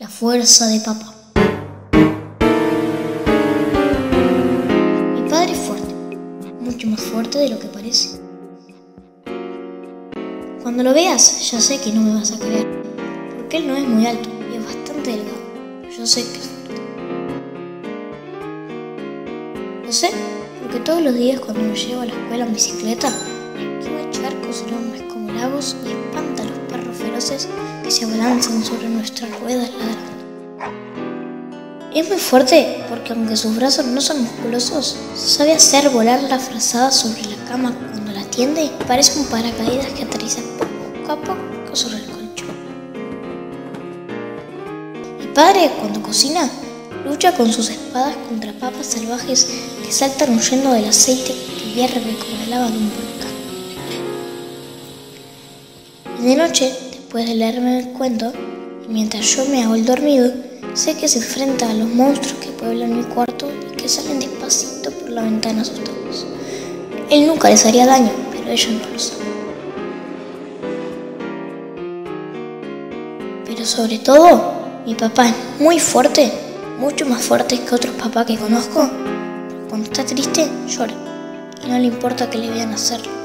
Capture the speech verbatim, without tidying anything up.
La fuerza de papá. Mi padre es fuerte, mucho más fuerte de lo que parece. Cuando lo veas, ya sé que no me vas a creer, porque él no es muy alto y es bastante delgado. Yo sé que es fuerte. Lo sé, porque todos los días cuando lo llevo a la escuela en bicicleta, esquiva charcos enormes como lagos y espanta a los perros feroces que se abalanzan sobre nuestras ruedas ladrando. Es muy fuerte porque aunque sus brazos no son musculosos, sabe hacer volar la frazada sobre la cama cuando la tiende y parece un paracaídas que aterriza poco a poco sobre el colchón. Mi padre, cuando cocina, lucha con sus espadas contra papas salvajes que saltan huyendo del aceite que hierve como la lava de un volcán. Y de noche, después de leerme el cuento, y mientras yo me hago el dormido, sé que se enfrenta a los monstruos que pueblan mi cuarto y que salen despacito por la ventana asustados. Él nunca les haría daño, pero ellos no lo saben. Pero sobre todo, mi papá es muy fuerte, mucho más fuerte que otros papás que conozco. Cuando está triste, llora y no le importa que le vean hacerlo.